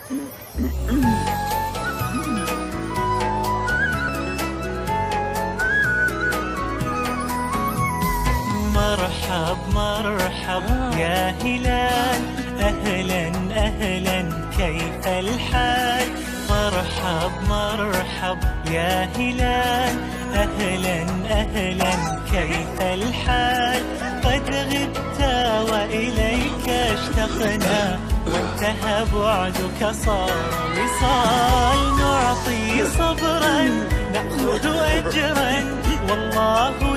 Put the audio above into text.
مرحب مرحب يا هلال، أهلا أهلا كيف الحال؟ مرحب مرحب يا هلال، أهلا أهلا كيف الحال؟ قد غبت وإليك اشتقنا، وانتهى بعدك صار وصال. نعطي صبرا نأخذ أجرا، والله